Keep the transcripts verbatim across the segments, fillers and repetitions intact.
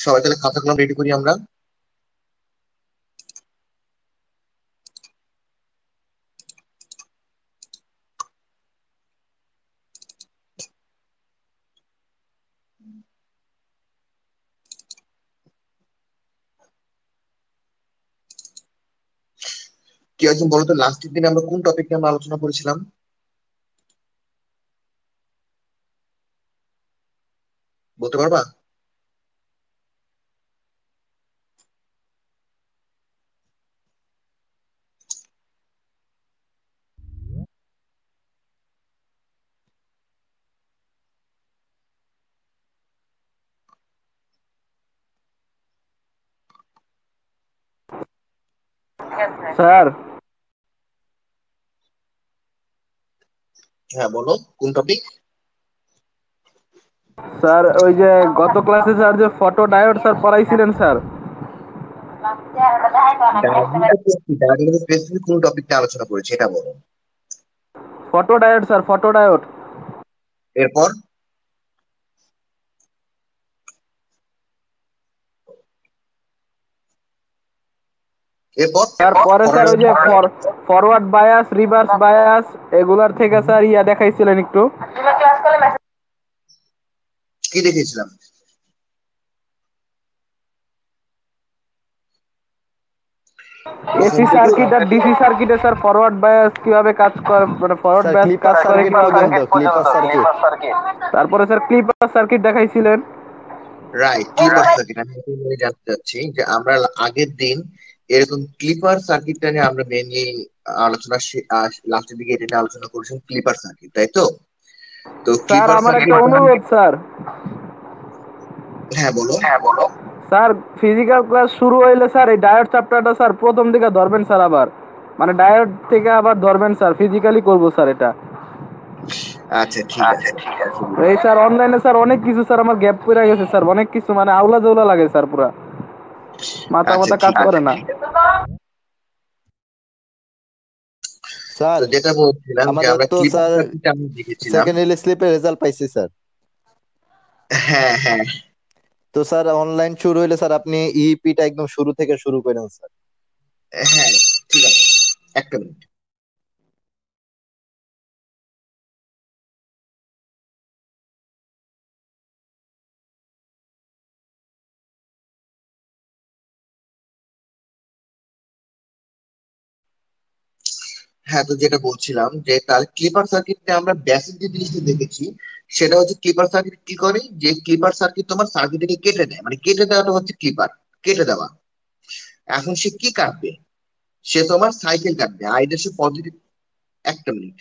সবাই তাহলে খাতা কলম রেডি করি আমরা। কি একজন বলতো, লাস্টের দিন আমরা কোন টপিক নিয়ে আমরা আলোচনা করেছিলাম? বলতে পারবা? স্যার হ্যাঁ বলো, কোন টপিক? স্যার ওই যে গত ক্লাসে স্যার যে ফটো ডায়োড স্যার পড়াইছিলেন স্যার। স্পেসিফিক কোন টপিকটা আলোচনা করেছি এটা বলো। Photodiode sir, photodiode. এরপর এরপর স্যার পরে স্যার ওই যে ফরওয়ার্ড বায়াস, রিভার্স বায়াস এগুলার থেকে স্যার ইয়া দেখাইছিলেন একটু। কি দেখেছিলাম? এসি সার্কিট আর ডিসি সার্কিটে স্যার ফরওয়ার্ড বায়াস কিভাবে কাজ করে, মানে ফরওয়ার্ড স্যার বায়াস ক্লিপার কাজ করে সার্কিট কিভাবে। পর্যন্ত, ক্লিপার সার্কিট। তারপরে স্যার ক্লিপার সার্কিট দেখাইছিলেন। Right, clipper circuit. আমি একটু বলে জানতে চাচ্ছি যে আমরা আগের দিন এরকম ক্লিপার সার্কিটটা নিয়ে আমরা মেনলি আলোচনা, লাস্টের দিকে এটা নিয়ে আলোচনা করেছিলাম, ক্লিপার সার্কিট, তাই তো? তো স্যার ক্লিপার আমার সার্কিট। একটা অনুরোধ স্যার। হ্যাঁ বলো। স্যার ফিজিক্যাল ক্লাস শুরু হইলে স্যার এই ডায়োড চ্যাপ্টারটা স্যার প্রথম দিকে ধরবেন স্যার, আবার মানে ডায়োড থেকে আবার ধরবেন স্যার, ফিজিক্যালি করবো স্যার এটা। আচ্ছা ঠিক আছে, অসুবিধা এই নেই। স্যার অনলাইনে স্যার অনেক কিছু স্যার আমার গ্যাপ পড়ে গেছে স্যার, অনেক কিছু মানে আউলা জৌলা লাগে স্যার, পুরা মাথা আচ্ছা মাথা কাজ ঠিক করে আছে। না। স্যার তো যেটা বলছিলাম যে আমাদের আমরা তো ক্লিপার স্যার সার্কিটটা আমি দেখেছিলাম। সেকেন্ড এলি স্লিপের রেজাল্ট পাইছি স্যার। হ্যাঁ হ্যাঁ তো স্যার অনলাইন শুরু হইলে স্যার আপনি ইপিটা একদম শুরু থেকে শুরু করেন স্যার। হ্যাঁ ঠিক আছে, একটা মিনিট। হ্যাঁ, তো যেটা বলছিলাম যে তাহলে ক্লিপার সার্কিটে আমরা বেসিক যে জিনিসটা দেখেছি সেটা হচ্ছে ক্লিপার সার্কিট কি করে, যে ক্লিপার সার্কিট তোমার সার্কিটকে কেটে দেয়, মানে কেটে দেওয়াটা হচ্ছে ক্লিপার, কেটে দেওয়া। এখন সে কি কাটবে? সে তোমার সাইকেল কাটবে, আইদার সে পজিটিভ। একটা মিনিট।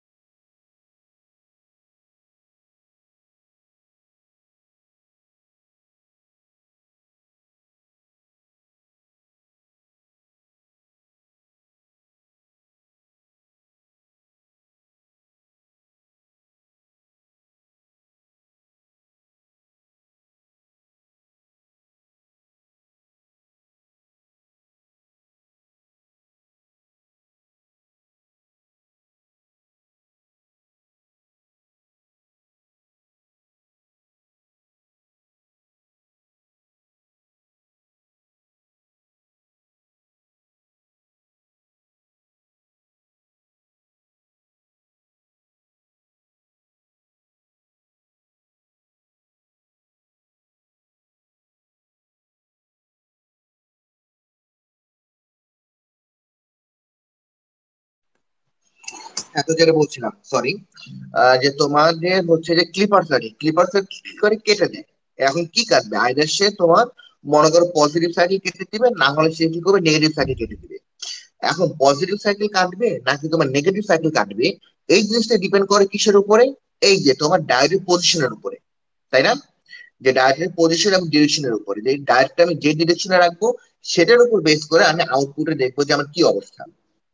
এত যেটা বলছিলাম, সরি, যে তোমাদের হচ্ছে যে ক্লিপার সার্কিট, ক্লিপার সার্কিট কি করে কেটে দেয়। এখন কি কাটবে? আইদার সে তোমার মনে করো পজিটিভ সাইকেল কেটে দিবে, না হলে সে কি করবে নেগেটিভ সাইকেল কেটে দিবে। এখন পজিটিভ সাইকেল কাটবে নাকি তোমার নেগেটিভ সাইকেল কাটবে, এই জিনিসটা ডিপেন্ড করে কিসের উপরে? এই যে তোমার ডায়োডের পজিশনের উপরে, তাই না? যে ডায়োডের পজিশন এবং ডিরেকশনের উপরে, যে ডায়োডটা আমি যে ডিরেকশনে রাখবো সেটার উপর বেস করে আমি আউটপুটে দেখবো যে আমার কি অবস্থা।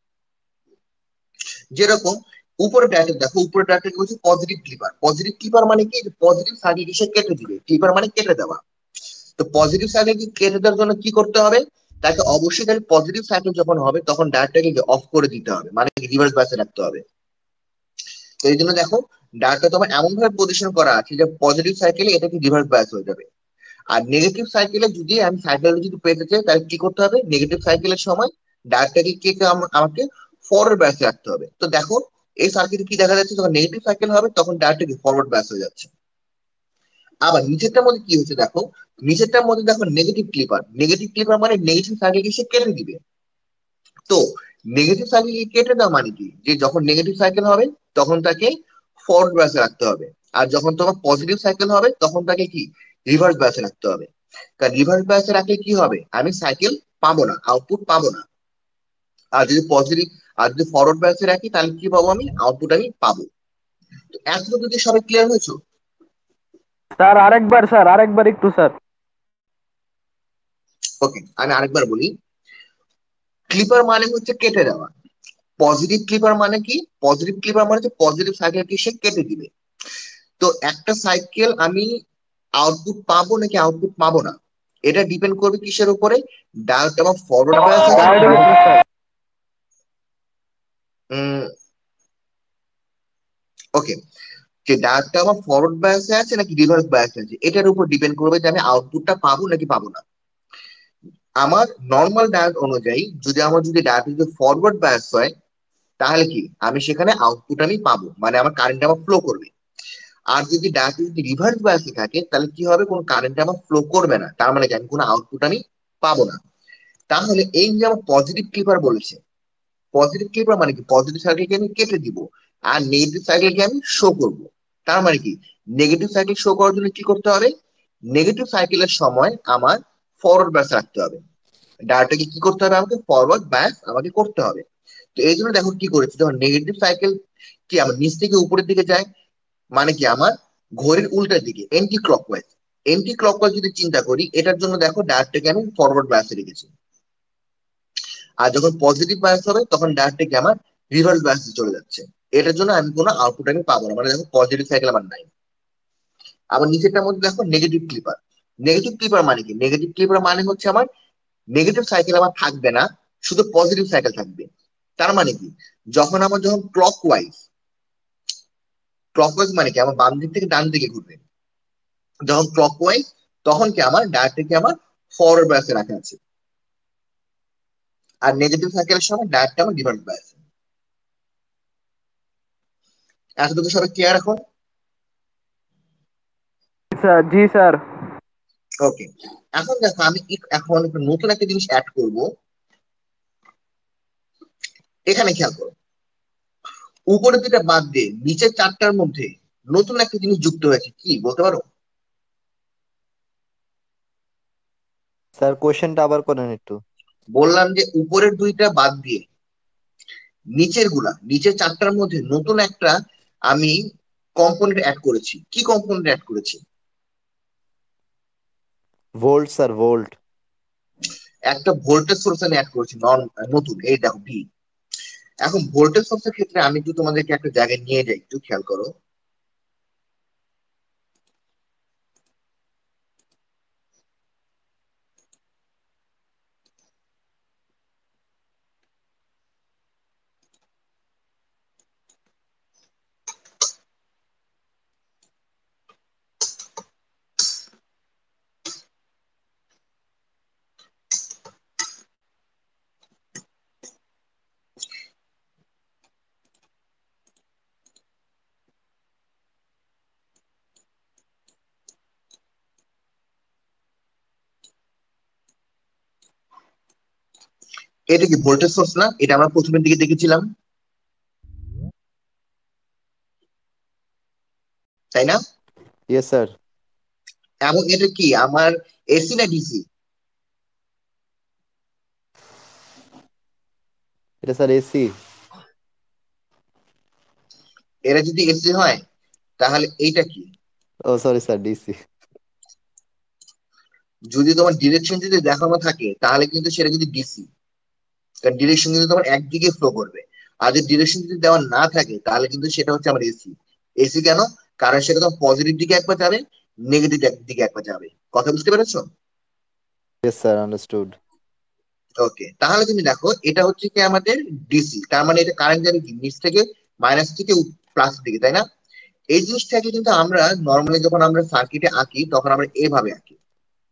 যেরকম উপরে ডায়োড দেখো, উপরে ডায়োডটা কি বলছে? Positive clipper. পজিটিভ ক্লিপার মানে কি? পজিটিভ সার্কিট সে কেটে দিবে, ক্লিপার মানে কেটে দেওয়া। তো পজিটিভ সাইকেল কেটে দেওয়ার জন্য কি করতে হবে? তাকে অবশ্যই তাহলে পজিটিভ সাইকেল যখন হবে তখন ডায়োডটাকে অফ করে দিতে হবে, মানে রিভার্স বাসে রাখতে হবে। তো এই জন্য দেখো ডায়োডটা তোমার এমন ভাবে পজিশন করা আছে যে পজিটিভ সাইকেলে এটা কি রিভার্স বায়াস হয়ে যাবে। আর নেগেটিভ সাইকেলে যদি আমি সাইকেল যদি পেতে চাই তাহলে কি করতে হবে, নেগেটিভ সাইকেলের সময় ডায়োডটাকে কে কে আম- আমাকে ফরওয়ার্ড ব্যাসে রাখতে হবে। তো দেখো এই সার্কিটে কি দেখা যাচ্ছে, যখন নেগেটিভ সাইকেল হবে তখন ডায়োডটা কি ফরওয়ার্ড ব্যাস হয়ে যাচ্ছে। আবার নিচেরটার মধ্যে কি হচ্ছে দেখো, নিচেরটার মধ্যে দেখো নেগেটিভ ক্লিপার, নেগেটিভ ক্লিপার মানে নেগেটিভ সাইকেলকে সে কেটে দিবে। তো নেগেটিভ সাইকেলকে কেটে দেওয়া মানে কি, যে যখন নেগেটিভ সাইকেল হবে তখন তাকে ফরওয়ার্ড ব্যাসে রাখতে হবে, আর যখন তোমার পজিটিভ সাইকেল হবে তখন তাকে কি রিভার্স ব্যাসে রাখতে হবে। কারণ রিভার্স ব্যাসে রাখলে কি হবে, আমি সাইকেল পাবো না, আউটপুট পাবো না। আর যদি পজিটিভ, আর যদি ফরওয়ার্ড ব্যাসে রাখি তাহলে কি পাবো, আমি আউটপুট আমি পাবো। তো এতটুকু যদি সবাই ক্লিয়ার হয়েছো? স্যার আরেকবার, স্যার আরেকবার একটু স্যার। ওকে, আমি আরেকবার বলি। ক্লিপার মানে হচ্ছে কেটে দেওয়া। পজিটিভ ক্লিপার মানে কি, পজিটিভ ক্লিপার মানে হচ্ছে পজিটিভ সাইকেলকে সে কেটে দিবে। তো একটা সাইকেল আমি আউটপুট পাবো নাকি আউটপুট পাবো না, এটা ডিপেন্ড করবে কিসের উপরে, ডায়োড আমার ফরওয়ার্ড বায়াস আছে নাকি ডায়োডের রিভার্স। উপরে স্যার। ওকে, যে ডায়োডটা আমার ফরওয়ার্ড বায়াসে আছে নাকি রিভার্স বায়াসে আছে, এটার উপর ডিপেন্ড করবে যে আমি আউটপুটটা পাবো নাকি পাবো না। আমার নর্মাল ডায়োড অনুযায়ী যদি আমার যদি ডায়োড যদি ফরওয়ার্ড বায়াস হয় তাহলে কি আমি সেখানে আউটপুট আমি পাবো, মানে আমার কারেন্ট আমার ফ্লো করবে। আর যদি ডায়োড যদি রিভার্স বায়াসে থাকে তাহলে কি হবে, কোনো কারেন্ট আমার ফ্লো করবে না, তার মানে কি আমি কোনো আউটপুট আমি পাবো না। তাহলে এই যে আমার পজিটিভ ক্লিপার বলেছে, পজিটিভ ক্লিপার মানে কি, পজিটিভ সাইকেলকে আমি কেটে দিব আর নেগেটিভ সাইকেলকে আমি শো করব। তার মানে কি, নেগেটিভ সাইকেল শো করার জন্য কি করতে হবে, নেগেটিভ সাইকেলের সময় আমার ফরওয়ার্ড ব্যাস রাখতে হবে, ডায়োডটাকে কি করতে হবে, আমাকে ফরওয়ার্ড ব্যাস আমাকে করতে হবে। তো এই জন্য দেখো কি করেছে, যখন নেগেটিভ সাইকেল কি আমার নিচ থেকে উপরের দিকে যায়, মানে কি আমার ঘড়ির উল্টার দিকে, এন্টি ক্লকওয়াইজ। এন্টি ক্লকওয়াইজ যদি চিন্তা করি, এটার জন্য দেখো ডায়োডটাকে আমি ফরওয়ার্ড ব্যাসে রেখেছি। আর যখন পজিটিভ বায়াস হবে তখন ডায়োডটাকে আমার রিভার্স বায়াসে চলে যাচ্ছে। এটার জন্য আমি কোনো আউটপুট আমি পাবো না, মানে দেখো পজিটিভ সাইকেল আমার নাই। আবার নিচেরটার মধ্যে দেখো নেগেটিভ ক্লিপার। নেগেটিভ ক্লিপার মানে কি, নেগেটিভ ক্লিপার মানে হচ্ছে আমার নেগেটিভ সাইকেল আমার থাকবে না, শুধু পজিটিভ সাইকেল থাকবে। তার মানে কি, যখন আমার যখন ক্লক ওয়াইজ, ক্লক ওয়াইজ মানে কি আমার বাম দিক থেকে ডান দিকে ঘুরবে, যখন ক্লক ওয়াইজ তখন কি আমার ডায়োডটাকে আমার ফরওয়ার্ড বায়াসে রাখা আছে, আর নেগেটিভ সাইকেলের সময় ডায়োডটা আমার রিভার্স বায়াসে। এতটুকু সবাই ক্লিয়ার এখন? স্যার জি স্যার। ওকে, এখন দেখো আমি এক- এখন একটা নতুন একটা জিনিস অ্যাড করব। এখানে খেয়াল করো, উপরে দুটা বাদ দিয়ে নিচের চারটার মধ্যে নতুন একটা জিনিস যুক্ত হয়েছে, কি বলতে পারো? স্যার কোশ্চেনটা আবার করেন একটু। বললাম যে উপরের দুইটা বাদ দিয়ে নিচের গুলা, নিচের চারটার মধ্যে নতুন একটা আমি কম্পোনেন্ট অ্যাড করেছি। কি কম্পোনেন্ট অ্যাড করেছি? Volt sir, volt. একটা ভোল্টেজ সোর্স আমি অ্যাড করেছি, নন নতুন, এই দেখো ভি। এখন ভোল্টেজ সোর্সের ক্ষেত্রে আমি একটু তোমাদেরকে একটা জায়গায় নিয়ে যাই, একটু খেয়াল করো। এটা কি ভোল্টেজ সোর্স না? এটা আমরা প্রথমের দিকে দেখেছিলাম, তাই না? Yes sir. এবং এটা কি আমার এসি না ডিসি? এটা স্যার এসি। এরা যদি এসি হয় তাহলে এইটা কি, ও সরি স্যার, ডিসি। যদি তোমার ডিরেকশন যদি দেখানো থাকে তাহলে কিন্তু সেটা কিন্তু ডিসি, কারণ ডিরেকশন কিন্তু তোমার একদিকে ফ্লো করবে। আর যদি ডিরেকশন যদি দেওয়া না থাকে তাহলে কিন্তু সেটা হচ্ছে আমার এসি। এসি কেন? কারণ সেটা তোমার পজিটিভ দিকে একবার যাবে, নেগেটিভ দিকে একবার যাবে। কথা বুঝতে পেরেছো? Yes sir, understood. ওকে, তাহলে তুমি দেখো এটা হচ্ছে কি আমাদের ডিসি, তার মানে এটা কারেন্ট যাবে কি নিচ থেকে মাইনাস থেকে প্লাস দিকে, তাই না? এই জিনিসটাকে কিন্তু আমরা নর্মালি যখন আমরা সার্কিটে আঁকি তখন আমরা এভাবে আঁকি।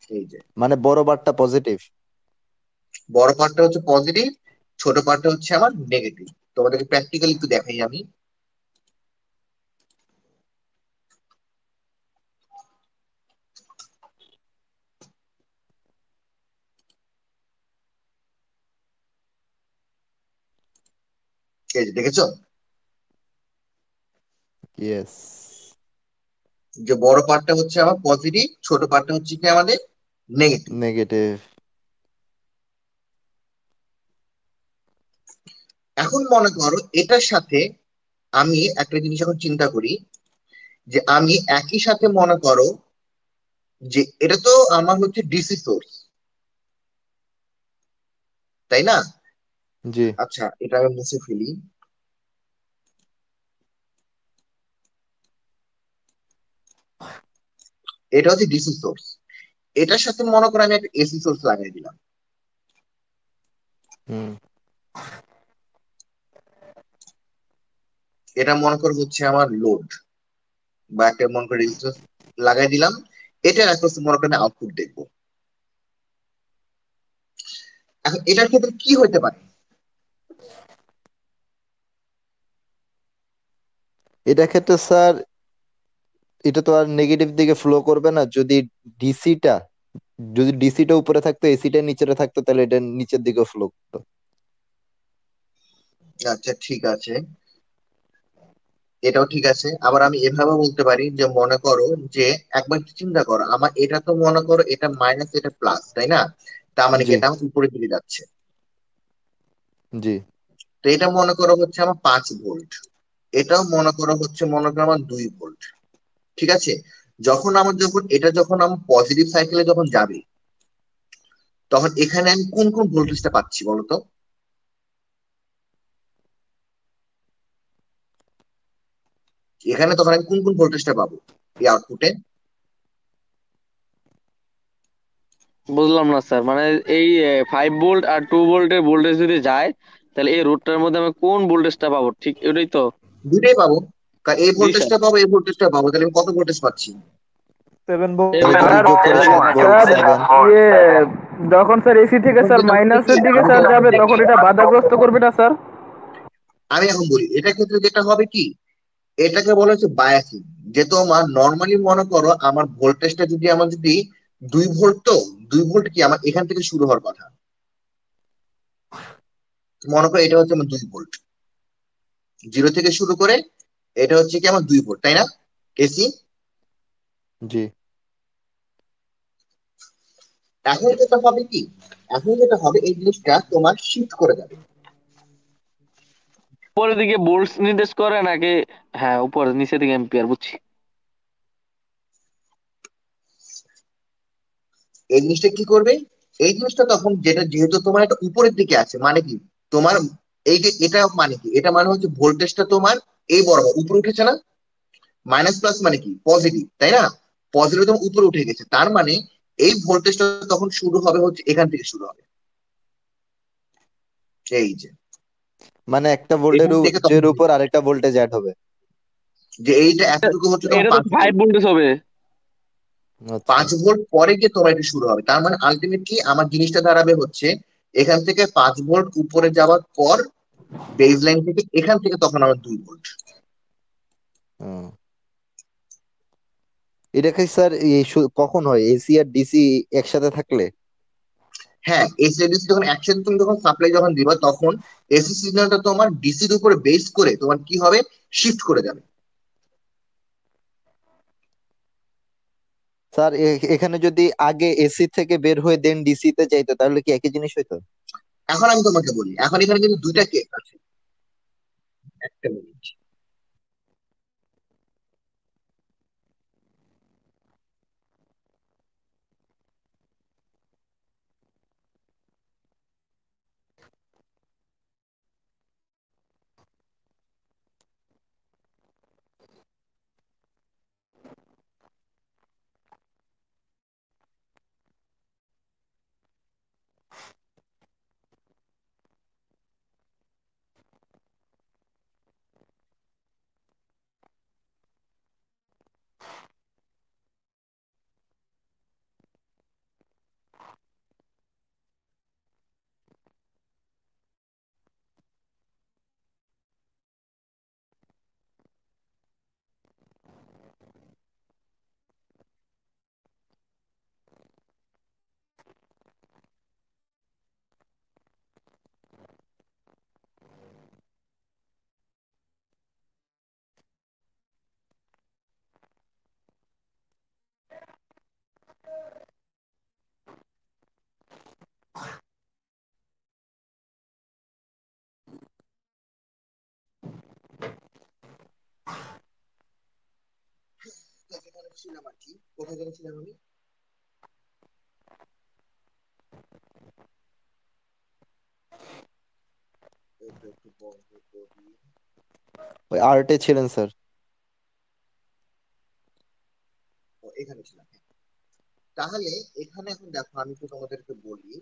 এই যে মানে বড় বারটা পজিটিভ। বড় পার্টটা হচ্ছে পজিটিভ, ছোট পার্টটা হচ্ছে আমার নেগেটিভ। তোমাদেরকে প্র্যাকটিক্যালি একটু দেখাই আমি। এই যে দেখেছো, ইয়েস। যে বড় পার্টটা হচ্ছে আমার পজিটিভ, ছোট পার্টটা হচ্ছে কি আমাদের নেগেটিভ। নেগেটিভ। এখন মনে করো এটার সাথে আমি একটা জিনিস এখন চিন্তা করি, যে আমি একই সাথে মনে করো যে এটা তো আমার হচ্ছে ডিসি সোর্স, তাই না? জি। আচ্ছা, এটা আমি মুছে ফেলি। এটা হচ্ছে ডিসি সোর্স, এটার সাথে মনে করো আমি একটা এসি সোর্স লাগাই দিলাম। হুম। এটা মনে করো হচ্ছে আমার লোড, বা একটা মনে করো রেজিস্ট্যান্স লাগাই দিলাম। এটা একটা হচ্ছে মনে করেন আউটপুট দেখবো। এখন এটার ক্ষেত্রে কি হতে পারে? এটা ক্ষেত্রে স্যার, এটা তো আর নেগেটিভ দিকে ফ্লো করবে না। যদি ডিসিটা যদি ডিসিটা উপরে থাকতো, এসিটা নিচে থাকতো, তাহলে এটা নিচের দিকে ফ্লো করতো। আচ্ছা ঠিক আছে, এটাও ঠিক আছে। আবার আমি এভাবে বলতে পারি যে মনে করো যে একবার একটু চিন্তা করো, আমার এটা তো মনে করো এটা মাইনাস এটা প্লাস, তাই না? তার মানে কি জি। এটা আমার উপরের দিকে যাচ্ছে। জি। তো এটা মনে করো হচ্ছে আমার পাঁচ ভোল্ট, এটাও মনে করো হচ্ছে মনে করো আমার দুই ভোল্ট। ঠিক আছে, যখন আমার যখন এটা যখন আমার পজিটিভ সাইকেলে যখন যাবে, তখন এখানে আমি কোন কোন ভোল্টেজটা পাচ্ছি বলতো? এখানে তখন আমি কোন কোন ভোল্টেজটা পাবো এই আউটপুটে? বুঝলাম না স্যার, মানে এই ফাইভ ভোল্ট আর টু ভোল্টের ভোল্টেজ যদি যায়, তাহলে এই রোডটার মধ্যে আমি কোন ভোল্টেজটা পাবো, ঠিক এটাই তো? দুইটাই পাবো, কারণ এই জি স্যার। ভোল্টেজটা পাবো এই ভোল্টেজটা পাবো, তাহলে আমি কত ভোল্টেজ পাচ্ছি? সেভেন তাহলে ভোল্ট যদি স্যার। যোগ করি সাত ভোল্ট, স্যার সেভেন। ইয়ে, যখন স্যার এসি থেকে এখন স্যার যেটা হচ্ছে কি, মাইনাসের দিকে আমি স্যার যেটা এখন যাবে, তখন দেখি, এটা বাধাগ্রস্ত করবে না স্যার? আমি এখন বলি এটার ক্ষেত্রে যেটা হবে কি, এটাকে বলা হচ্ছে বায়াসিং। যে তোমার নর্মালি মনে করো আমার ভোল্টেজটা যদি আমার যদি দুই ভোল্ট, তো দুই ভোল্ট কি আমার এখান থেকে শুরু হওয়ার কথা। মনে করো এটা হচ্ছে আমার দুই ভোল্ট, জিরো থেকে শুরু করে এটা হচ্ছে কি আমার দুই ভোল্ট, তাই না? এসি। জি। এখন যেটা হবে কি, এখন যেটা হবে এই জিনিসটা তোমার শিফট করে যাবে। উপরের দিকে ভোল্টস নির্দেশ করে নাকি? হ্যাঁ, উপরে নিচের দিকে এম্পিয়ার, বুঝছি। এই জিনিসটা কি করবে, এই জিনিসটা তখন যেটা যেহেতু তোমার একটা উপরের দিকে আছে, মানে কি তোমার এই যে এটা মানে কি, এটা মানে হচ্ছে ভোল্টেজটা তোমার এই বরাবর উপরে উঠেছে না? মাইনাস প্লাস মানে কি পজিটিভ, তাই না? পজিটিভ তোমার উপরে উঠে গেছে, তার মানে এই ভোল্টেজটা তখন শুরু হবে হচ্ছে এখান থেকে শুরু হবে। এই যে মানে একটা ভোল্টের এখান থেকে তখন এর শুরু উপর হবে। আরেকটা ভোল্টেজ অ্যাড হবে। যে এইটা এতটুকু হচ্ছে তোমার এটা তো পাঁচ ফাইভ ভোল্ট ভোল্টেজ হবে। আচ্ছা। পাঁচ ভোল্ট পরে গিয়ে তোমার এটা শুরু হবে। তার মানে আলটিমেটলি আমার জিনিসটা দাঁড়াবে হচ্ছে এখান থেকে পাঁচ ভোল্ট উপরে যাওয়ার পর বেজ লাইন থেকে এখান থেকে তখন আমার দুই ভোল্ট। হুম। এটা কি স্যার এই শু- কখন হয়, এসি আর ডিসি একসাথে থাকলে? হ্যাঁ, এসি ডিসি যখন একসাথে তুমি যখন সাপ্লাই যখন দিবা, তখন এসি সিগন্যালটা তোমার ডিসির উপরে বেস করে তোমার কি হবে, শিফট করে যাবে। স্যার এ- এখানে যদি আগে এসি থেকে বের হয়ে দেন ডিসি তে যাইতো, তাহলে কি একই জিনিস হইতো? এখন আমি তোমাকে বলি, এখন এখানে কিন্তু দুইটা কেস আছে। একটা মিনিট। ছিলাম আর কি, কোথায় যেন ছিলাম আমি? এটা একটু বন্ধ করি। ওই আর্টে ছিলেন স্যার। ও, এখানে ছিলাম, হ্যাঁ। তাহলে এখানে এখন দেখো, আমি তো তোমাদেরকে বলি,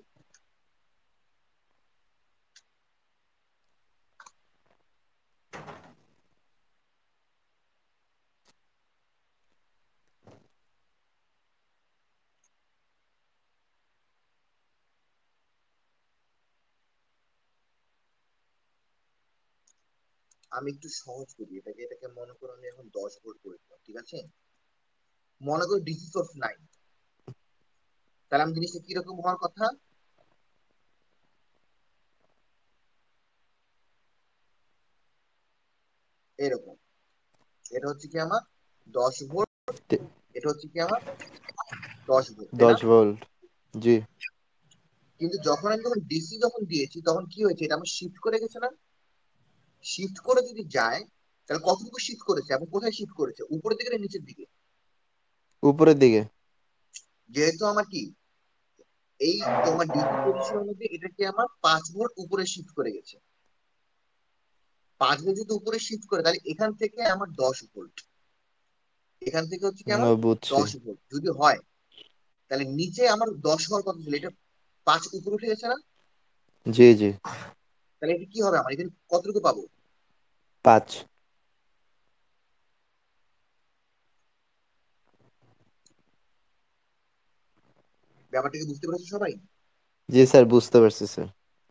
আমি একটু সহজ করি এটাকে। এটাকে মনে করো আমি এখন দশ ভোল্ট করে দিলাম, ঠিক আছে? মনে করো ডিসি সোর্স নাই, তাহলে আমি জিনিসটা কিরকম হওয়ার কথা? এরকম। এটা হচ্ছে কি আমার দশ ভোল্ট, তে- এটা হচ্ছে কি আমার দশ ভোল্ট, তাই না? দশ ভোল্ট। জি। কিন্তু যখন আমি যখন ডিসি যখন দিয়েছি তখন কি হয়েছে, এটা আমার শিফট করে গেছে না? শিফট করে যদি যায়, তাহলে কতটুকু শিফট করেছে এবং কোথায় শিফট করেছে, উপরের দিকে না নিচের দিকে? উপরের দিকে। যেহেতু আমার কি, এই তোমার ডিসি পজিশনের মধ্যে এটা কি আমার পাঁচ ভোল্ট উপরে শিফট করে গেছে। পাঁচ ভোল্ট যদি উপরে শিফট করে, তাহলে এখান থেকে আমার দশ ভোল্ট, এখান থেকে হচ্ছে কি আমার ও, বুঝছি। দশ ভোল্ট যদি হয়, তাহলে নিচে আমার দশ হওয়ার কথা ছিল, এটা পাঁচ উপরে উঠে গেছে না? জি জি। তাহলে এটা কি হবে, আমার এখানে কতটুকু পাবো? পাঁচ। ব্যাপারটাকে বুঝতে পেরেছো সবাই? জি স্যার, বুঝতে পারছি স্যার।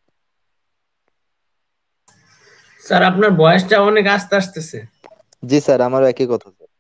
স্যার আপনার বয়সটা অনেক আস্তে আসতেছে। জি স্যার, আমারও একই কথা স্যার।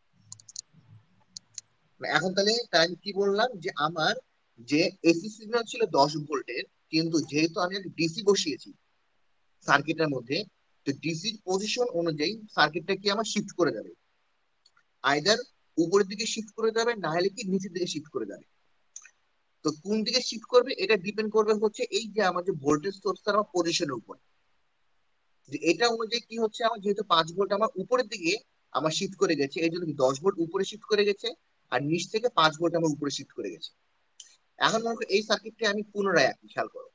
এখন তাহলে তাই আমি কি বললাম, যে আমার যে এসি সিগন্যাল ছিল দশ ভোল্টের, কিন্তু যেহেতু আমি একটা ডিসি বসিয়েছি সার্কিটের মধ্যে, তো ডিসির পজিশন অনুযায়ী সার্কিটটা কি আমার শিফট করে যাবে, আইদার উপরের দিকে শিফট করে যাবে, না হলে কি নিচের দিকে শিফট করে যাবে। তো কোন দিকে শিফট করবে এটা ডিপেন্ড করবে হচ্ছে এই যে আমার যে ভোল্টেজ সোর্স আমার পজিশনের উপর। যে এটা অনুযায়ী কি হচ্ছে, আমার যেহেতু পাঁচ ভোল্ট আমার উপরের দিকে আমার শিফট করে গেছে, এই জন্য দশ ভোল্ট উপরে শিফট করে গেছে, আর নিচ থেকে পাঁচ ভোল্ট আমার উপরে শিফট করে গেছে। এখন মনে করো এই সার্কিটটি আমি পুনরায় আঁকি, খেয়াল করো।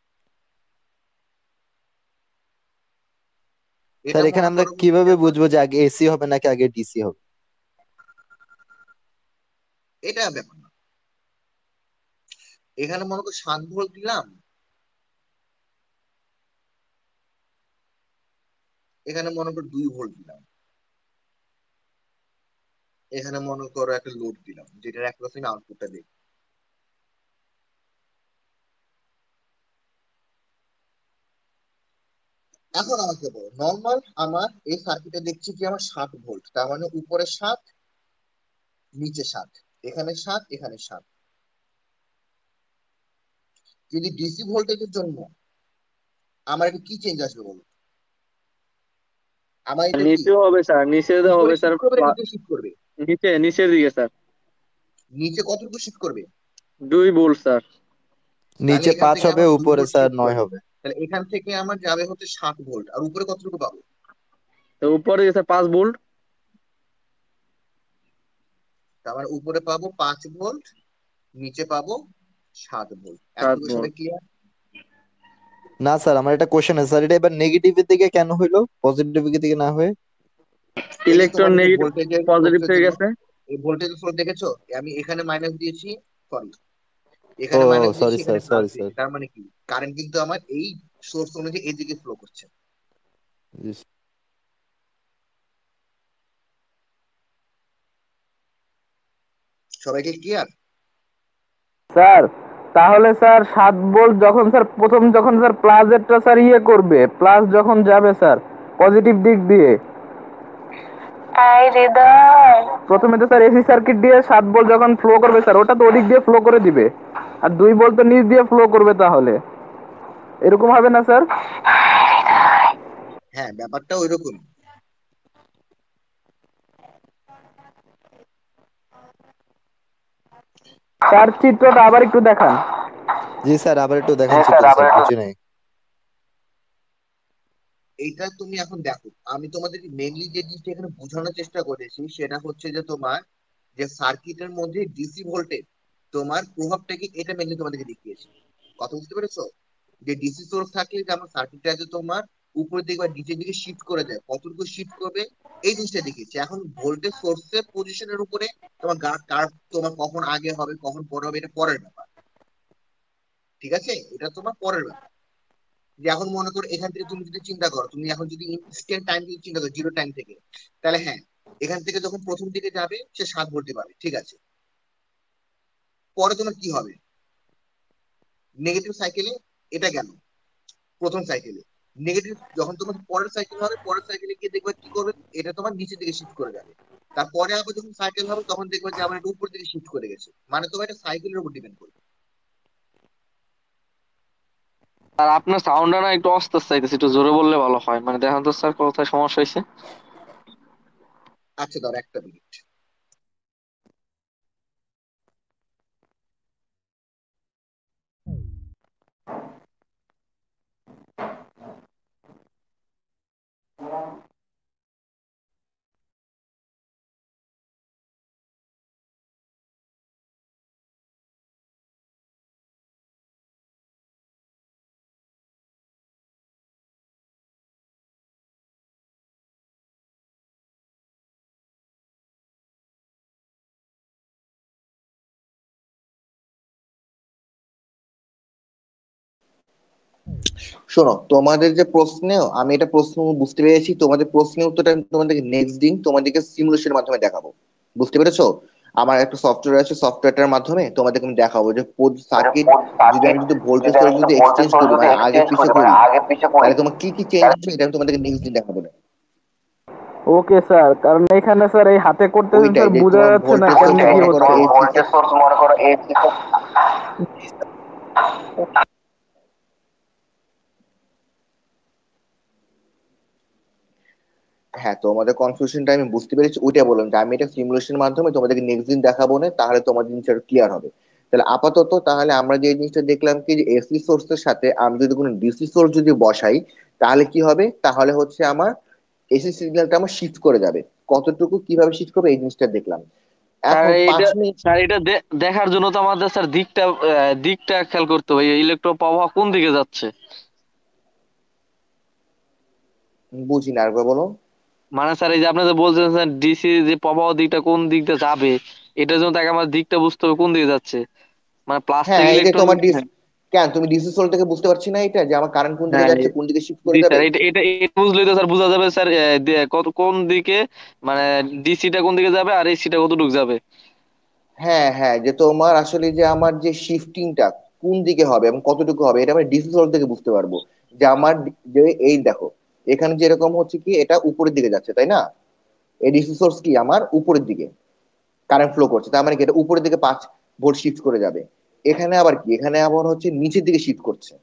এটা স্যার এখানে মনে আমরা করো হচ্ছে যে কিভাবে আমার, বুঝবো যে আগে এসি হবে নাকি আগে ডিসি হবে? এটা ব্যাপার না। এখানে মনে করো সাত ভোল্ট দিলাম, এখানে মনে করো দুই ভোল্ট দিলাম, এখানে মনে করো একটা লোড দিলাম, যেটার এক আমি আউটপুটটা দিই। এখন আমাকে বলো, নর্মাল আমার এই সার্কিটে দেখছি কি আমার সাত ভোল্ট, তার মানে উপরে সাত, নিচে সাত, এখানে সাত, এখানে সাত। যদি ডিসি ভোল্টেজের জন্য আমার এটা কি চেঞ্জ আসবে বলো? আমার এটা কি নিচেও হবে স্যার, নিচে তো উপরে হবে স্যার। শিফট করবে না প্লা- নিচে শিফট করবে? নিচে নিচের দিকে স্যার। নিচে কতটুকু শিফট করবে? দুই ভোল্ট স্যার। তাহলে নিচে এখান পাঁচ থেকে হবে, আমার দুই উপরে ভোল্ট স্যার শিফট নয় করবে। হবে। তাহলে এখান থেকে আমার যাবে হচ্ছে সাত ভোল্ট, আর উপরে কতটুকু পাবো? তো উপরে স্যার পাঁচ ভোল্ট। তার মানে উপরে পাবো পাঁচ ভোল্ট, নিচে পাবো সাত ভোল্ট। সাত এতটুকু সবাই ভোল্ট ক্লিয়ার? না স্যার, আমার একটা কোশ্চেন আছে স্যার, এটা এবার নেগেটিভের দিকে কেন হইলো, পজিটিভের দিকে না হয়ে? এই যে ইলেকট্রন তোমাদের যে নেগেটিভ ভোল্টেজের পজিটিভ সোর্সের থেকে জন্য, গেছে। এই ভোল্টেজের সোর্স দেখেছো, আমি এখানে মাইনাস দিয়েছি, সরি, ও, এখানে মাইনাস দিয়েছি, সরি স্যার, এখানে প্লাস সরি স্যার। দিয়েছি, তার মানে কি কারেন্ট কিন্তু আমার এই সোর্স অনুযায়ী এদিকে ফ্লো করছে। সবাইকে ক্লিয়ার? স্যার তাহলে স্যার সাত ভোল্ট যখন স্যার প্রথম যখন স্যার প্লাসেরটা স্যার ইয়ে করবে, প্লাস যখন যাবে স্যার পজিটিভ দিক দিয়ে, প্রথমে তো স্যার এসি সার্কিট দিয়ে সাত ভোল্ট যখন ফ্লো করবে স্যার, ওটা তো ওদিক দিয়ে ফ্লো করে দিবে, আর দুই ভোল্ট তো নিচ দিয়ে ফ্লো করবে, তাহলে এরকম হবে না স্যার? হ্যাঁ, ব্যাপারটা ওইরকম। স্যার চিত্রটা আবার একটু দেখান। জি স্যার, আবার একটু দেখান চিত্র স্যার, বুঝি নাই। এইটা তুমি এখন দেখো, আমি তোমাদের মেনলি যে জিনিসটা এখানে বোঝানোর চেষ্টা করেছি সেটা হচ্ছে যে তোমার যে সার্কিটের মধ্যে ডিসি ভোল্টেজ তোমার প্রভাবটা কি, এটা মেনলি তোমাদেরকে দেখিয়েছি। কথা বুঝতে পেরেছো? যে ডিসি সোর্স থাকলে যেমন সার্কিটটা যে তোমার উপরের দিকে বা নিচের দিকে শিফট করে দেয়, কতটুকু শিফট করবে এই জিনিসটা দেখিয়েছি। এখন ভোল্টেজ সোর্সের পজিশনের উপরে তোমার কার তোমার কখন আগে হবে কখন পরে হবে এটা পরের ব্যাপার, ঠিক আছে? এটা তোমার পরের ব্যাপার। যে এখন মনে করো এখান থেকে তুমি যদি চিন্তা করো, তুমি এখন যদি ইনস্ট্যান্ট টাইম যদি চিন্তা করো জিরো টাইম থেকে, তাহলে হ্যাঁ এখান থেকে যখন প্রথম দিকে যাবে সে সাত ভোল্টে পাবে, ঠিক আছে। পরে তোমার কি হবে, নেগেটিভ সাইকেলে এটা গেল প্রথম সাইকেলে, নেগেটিভ যখন তোমার পরের সাইকেল হবে, পরের সাইকেলে গিয়ে দেখবে কি করবে, এটা তোমার নিচের দিকে শিফট করে যাবে। তারপরে আবার যখন সাইকেল হবে তখন দেখবে যে আবার এটা উপর দিকে শিফট করে গেছে, মানে তোমার এটা সাইকেলের উপর ডিপেন্ড করবে। আর আপনার সাউন্ডটা না একটু অস্তে আস্তে আইতেছে, একটু জোরে বললে ভালো হয়। মানে দেখেন তো স্যার কোথায় সমস্যা হয়েছে। আচ্ছা ধর একটা মিনিট। শোনো, তোমাদের যে প্রশ্নে আমি এটা প্রশ্ন বুঝতে পেরেছি, তোমাদের প্রশ্নের উত্তরটা আমি তোমাদেরকে নেক্সট দিন তোমাদেরকে সিমুলেশনের মাধ্যমে দেখাবো। বুঝতে পেরেছো? আমার একটা সফটওয়্যার আছে, সফটওয়্যারটার মাধ্যমে তোমাদেরকে আমি দেখাবো যে সার্কিট যদি আমি যদি ভোল্টেজ সোর্স যদি এক্সচেঞ্জ করি মানে আগে পিছে করি, তাহলে তোমার কি কি চেঞ্জ হচ্ছে এটা আমি তোমাদেরকে নেক্সট দিন দেখাবো। ওকে স্যার, কারণ এখানে স্যার এই হাতে করতেছে ওইটাই স্যার, যে বোঝা তোমার যাচ্ছে না ভোল্টেজ সোর্স কেমনে কি মনে করো হচ্ছে। এসি। হ্যাঁ, তোমাদের কনফিউশনটা আমি বুঝতে পেরেছি, ওইটা বললাম যে আমি এটা সিমুলেশনের মাধ্যমে তোমাদেরকে নেক্সট দিন দেখাবো না, তাহলে তোমার জিনিসটা ক্লিয়ার হবে। তাহলে আপাতত তাহলে আমরা যে জিনিসটা দেখলাম কি, যে এসি সোর্সের সাথে আমি যদি কোনো ডিসি সোর্স যদি বসাই, তাহলে কি হবে, তাহলে হচ্ছে আমার এসি সিগন্যালটা আমার শিফট করে যাবে। কতটুকু কিভাবে শিফট করবে এই জিনিসটা দেখলাম। স্যার এখন পাঁচ এটা মিনিট স্যার এটা দে- দেখার জন্য তো আমাদের স্যার দিকটা আহ, দিকটা খেয়াল করতে হবে, ইলেকট্রো প্রবাহ কোন দিকে যাচ্ছে। বুঝি না, আরেকবার বলো। মানে স্যার এই যে আপনি যে বলছেন স্যার ডিসি যে প্রবাহ দিকটা কোন দিকটা যাবে, এটার জন্য তাকে আমার দিকটা বুঝতে হবে কোন দিকে যাচ্ছে। মানে প্লাস হ্যাঁ, থেকে এই যে ইলেকট্রন। তোমার ডিস কেন তুমি ডিসি সোল থেকে বুঝতে পারছি না এটা, যে আমার কারেন্ট কোন দিকে হ্যাঁ যাচ্ছে কোন দিকে শিফট জি করে স্যার, যাবে। এটা এটা এটা বুঝলেই তো স্যার বোঝা যাবে স্যার আহ, দে- কত কোন দিকে, মানে ডিসিটা কোন দিকে যাবে আর এসিটা কতটুকু যাবে। হ্যাঁ হ্যাঁ, যে তোমার আসলে যে আমার যে শিফটিংটা কোন দিকে হবে এবং কতটুকু হবে এটা আমি ডিসি সোর্স থেকে বুঝতে পারবো। যে আমার ডি- যে এই দেখো এখানে যেরকম হচ্ছে কি এটা উপরের দিকে যাচ্ছে তাই না, এই ডিসি সোর্স কি আমার উপরের দিকে কারেন্ট ফ্লো করছে, তার মানে কি এটা উপরের দিকে পাঁচ ভোল্ট শিফট করে যাবে। এখানে আবার কি, এখানে আবার হচ্ছে নিচের দিকে শিফট করছে,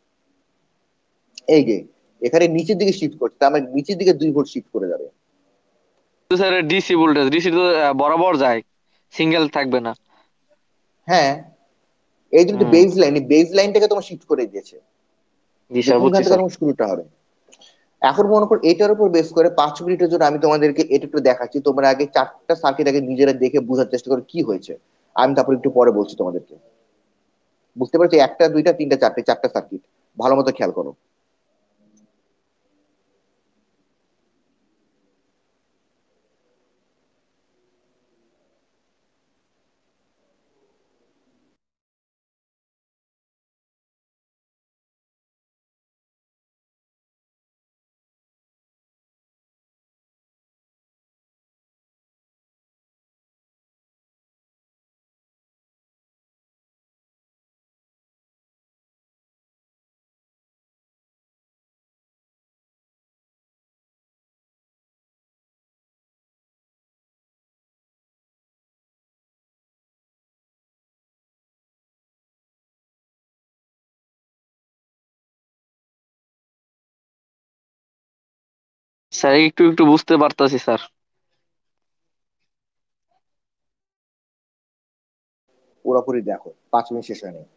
এই যে এখানে নিচের দিকে শিফট করছে, তার মানে নিচের দিকে দুই ভোল্ট শিফট করে যাবে। তো স্যার ডিসি ভোল্টেজ, ডিসি তো আহ, বরাবর যায়, সিঙ্গেল থাকবে না। হ্যাঁ, এই জন্য হুম। বেজ লাইন, বেজ লাইনটাকে তোমার শিফট করে দিয়েছে জি যে স্যার কোনখান বুঝছি থেকে স্যার। তোমার শুরুটা হবে। এখন মনে করো এটার উপর বেস করে পাঁচ মিনিটের জন্য আমি তোমাদেরকে এটা একটু দেখাচ্ছি, তোমরা আগে চারটা সার্কিট আগে নিজেরা দেখে বোঝার চেষ্টা করো কি হয়েছে। আমি তারপর একটু পরে বলছি তোমাদেরকে। বুঝতে পারছি, একটা দুইটা তিনটা চারটে চারটা সার্কিট, ভালো মতো খেয়াল করো। স্যার একটু একটু বুঝতে পারতাছি স্যার। পুরোপুরি দেখো, পাঁচ মিনিট শেষ হয়নি।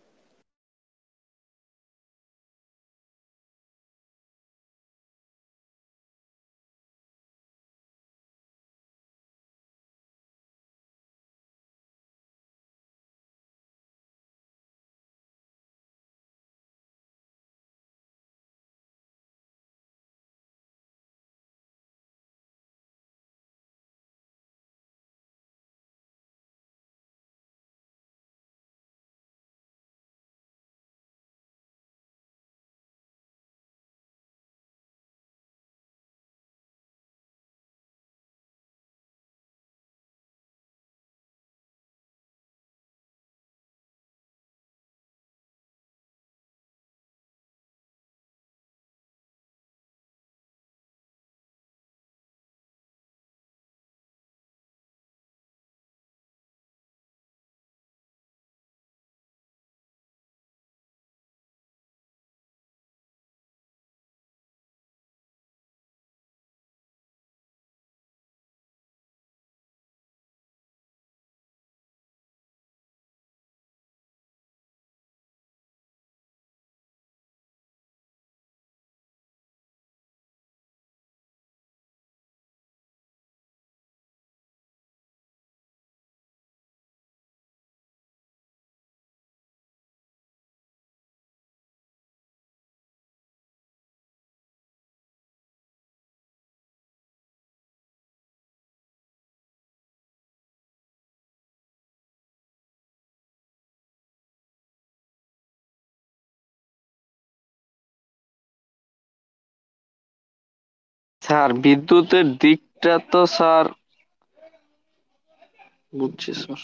স্যার বিদ্যুতের দিকটা তো স্যার বুঝছি স্যার।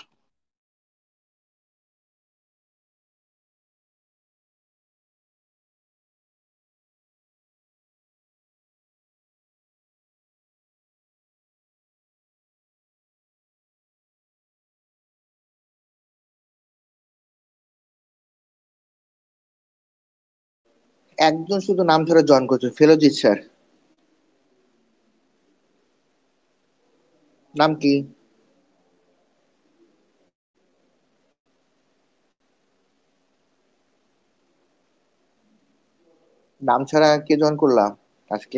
একজন শুধু নাম ধরে জয়েন করছে, ফেলজিৎ স্যার। নাম কি? নাম ছাড়া কে জয়েন করলাম আজকে?